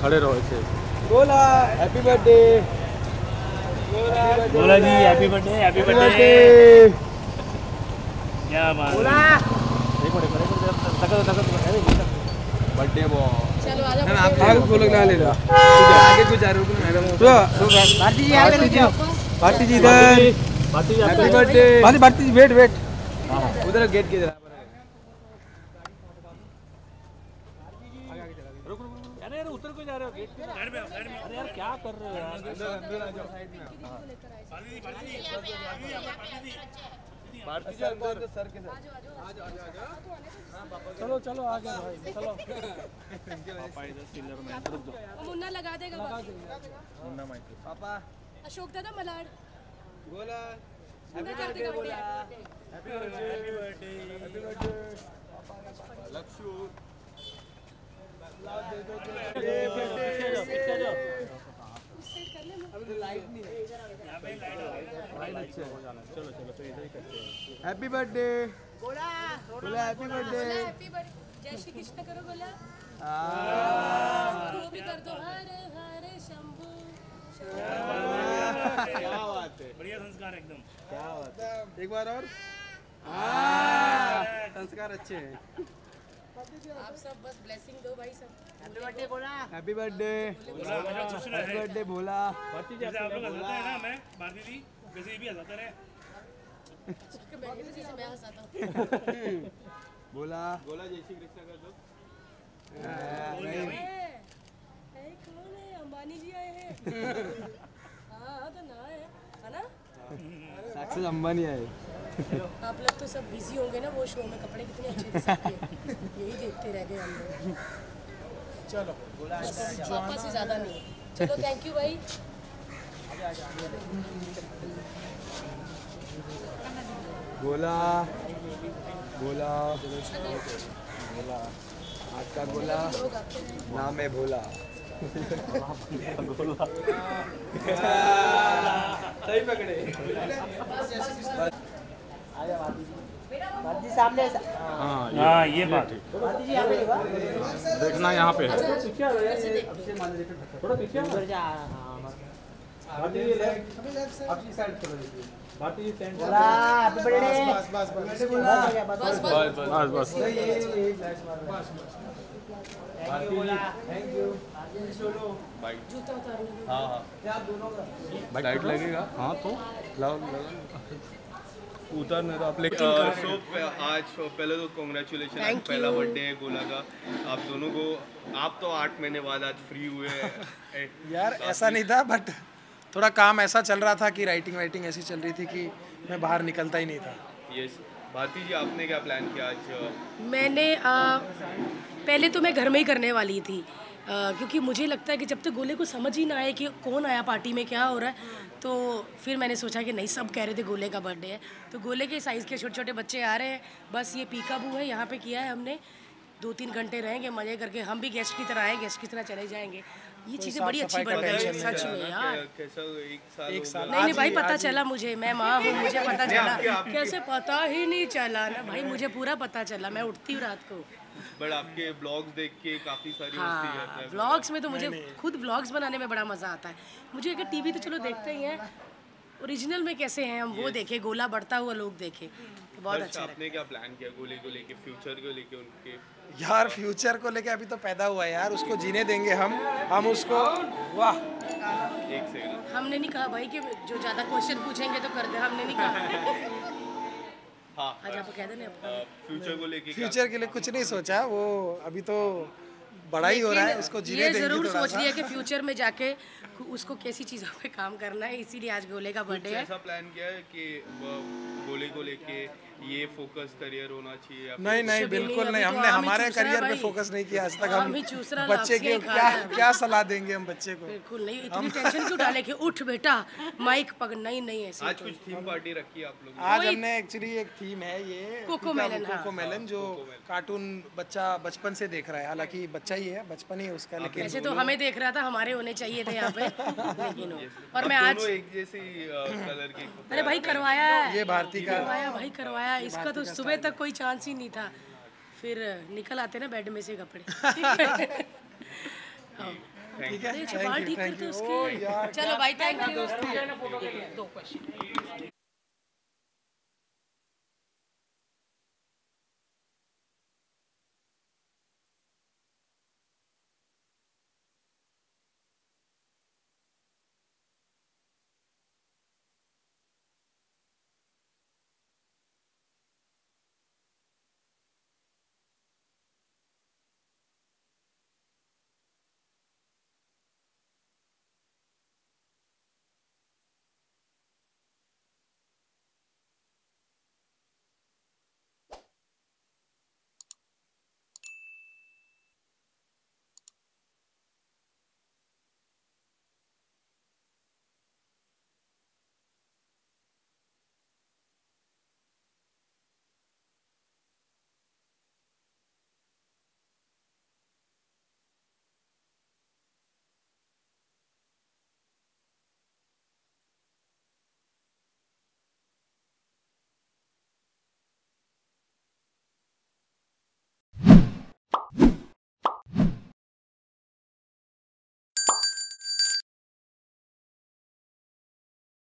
खड़े रहो ऐसे। बोला हैप्पी बर्थडे, बोला जी हैप्पी बर्थडे, हैप्पी बर्थडे। क्या बात बोला। एक मिनट बर्थडे बॉय। चलो आ जाओ। आगे बोलो ना ले लो, आगे कुछ आ रहा है मैडम। तो भारती जी आगे लीजिए, भारती जी इधर, happy birthday. Bharti ji wait wait, उधर गेट के इधर। अरे उतर को जा रहे हो गेट पे। अरे यार क्या कर रहे हो यार, अंदर आ जाओ साइड में। भारती जी अंदर सर के साथ आ जाओ। चलो चलो आ गए भाई, चलो। पापा इधर सिल्वर में रुक दो। मुन्ना लगा देगा। मुन्ना माइक पापा अशोक दादा मलाड बोला हैप्पी बर्थडे बोला। Happy birthday, happy birthday Lakshya. Happy birthday बोला, हैप्पी बर्थडे, जय श्री कृष्ण करो बोला। वो भी कर दो हर हर शंभू। क्या बात है, बढ़िया संस्कार एकदम। क्या बात है, एक बार और। संस्कार अच्छे हैं। आप सब बस ब्लेसिंग दो भाई सब। हैप्पी बर्थडे बोला, हैप्पी बर्थडे, हैप्पी बर्थडे बोला। भारती जी आप लोग हंसाते हैं ना, मैं भारती जी वैसे ही भी हंसाते रहे। मैं हंसाता हूँ। बोला बोला जय श्री कृष्ण कर दो। कौन है, अंबानी जी आए हैं। हाँ तो ना है ना। साक्षात अंबानी आए। आप लोग तो सब बिजी होंगे ना, वो शो में कपड़े कितने अच्छे थे सबके, यही देखते रह गए हम लोग। चलो पापा से ज़्यादा नहीं। चलो थैंक यू भाई। बोला बोला बोला, आज का बोला नाम है भोला। सही पकड़े। भारती जी सामने। हाँ ये बात है। भारती जी यहाँ पे देखना यहाँ पे है। थोड़ा पीछे उधर जा। भारती जी अपनी साइड चलो। भारती जी सेंटर। बोला हैप्पी बर्थडे। बस बस भारती जी थैंक यू। जूता उतारने। हाँ क्या दोनों का लाइट लगेगा। हाँ तो लाओ उतर नहीं तो आप लेके। आज पहले तो कॉन्ग्रेचुलेशन, पहला बर्थडे है गोला का आप दोनों को। आप तो 8 महीने बाद आज फ्री हुए हैं। यार ऐसा नहीं था, बट थोड़ा काम ऐसा चल रहा था कि राइटिंग ऐसी चल रही थी कि मैं बाहर निकलता ही नहीं था। यस भारती जी आपने क्या प्लान किया आज? मैंने पहले तो मैं घर में ही करने वाली थी, क्योंकि मुझे लगता है कि जब तक गोले को समझ ही ना आए कि कौन आया पार्टी में, क्या हो रहा है, तो फिर मैंने सोचा कि नहीं, सब कह रहे थे गोले का बर्थडे है, तो गोले के साइज़ के छोटे छोटे बच्चे आ रहे हैं। बस ये पीकाबू है, यहाँ पे किया है हमने। 2-3 घंटे रहेंगे मज़े करके, हम भी गेस्ट की तरह आए, गेस्ट की तरह चले जाएंगे। ये चीज़ें बड़ी अच्छी बन गई हैं सच में यार। कैसा एक साल नहीं भाई, पता चला मुझे, मैं माँ हूँ, मुझे पता चला। कैसे पता ही नहीं चला ना भाई, मुझे पूरा पता चला। मैं उठती हूँ रात को। बट आपके ब्लॉग्स देख के काफ़ी सारी मस्ती करते हैं। व्लॉग्स में तो मुझे खुद व्लॉग्स बनाने में बड़ा मज़ा आता है। मुझे अगर टीवी तो चलो देखते ही हैं, ओरिजिनल में कैसे हैं हम वो देखे, गोला बढ़ता हुआ लोग देखे, तो बहुत अच्छा आपने क्या प्लान किया गोले को लेके, फ्यूचर को लेके उनके? यार फ्यूचर को लेके अभी तो पैदा हुआ है यार, उसको जीने देंगे हम उसको। वाह एक सेकंड, हमने नहीं कहा भाई कि जो ज़्यादा क्वेश्चन पूछेंगे तो कर दे, हमने नहीं कहा। हाँ आज आप कह देना फ्यूचर को लेके फ्यूचर के लिए कुछ नहीं सोचा, वो अभी तो बड़ा ही हो रहा है, उसको जीने देंगे। जरूर सोच लिया कि फ्यूचर में जाके उसको कैसी चीज़ों पे काम करना है, इसीलिए आज गोले का बर्थडे है। ऐसा प्लान किया है कि गोले को लेके ये फोकस करियर होना चाहिए या नहीं बिल्कुल नहीं, हमने हमारे करियर पे फोकस नहीं किया आज तक। हम चूसरा बच्चे के क्या सलाह देंगे हम बच्चे को? बिल्कुल नहीं, इतनी टेंशन क्यों डाले कि उठ बेटा माइक पकड़, नहीं ऐसे। आज कुछ थीम पार्टी रखी है आप लोग? आज हमने एक्चुअली एक थीम है ये कोकोमेलन, कोकोमेलन, जो कार्टून बच्चा बचपन से देख रहा है, हालांकि बच्चा ही है, बचपन ही है उसका, लेकिन ऐसे तो हमें देख रहा था, हमारे होने चाहिए थे यहाँ पे, लेकिन और मैं आज एक जैसे कलर की। अरे भाई करवाया है, ये भारती का करवाया, इसका तो सुबह तक कोई चांस ही नहीं था, फिर निकल आते ना बेड में से कपड़े। ठीक है, बाल ठीक करते उसके। चलो भाई, थैंक यू। 2 क्वेश्चन